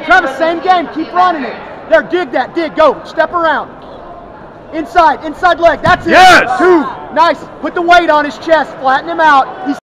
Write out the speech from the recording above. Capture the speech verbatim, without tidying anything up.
Travis, same game. Keep running it. There, dig that. Dig. Go. Step around. Inside. Inside leg. That's it. Yes. Two. Nice. Put the weight on his chest. Flatten him out. He's